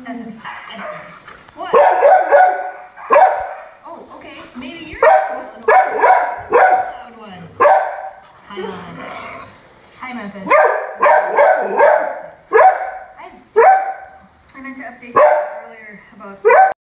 That's okay. Anyway. What? Oh, okay. Maybe you're the loud one. Hi, Mom. Hi, Memphis. I meant to update you earlier about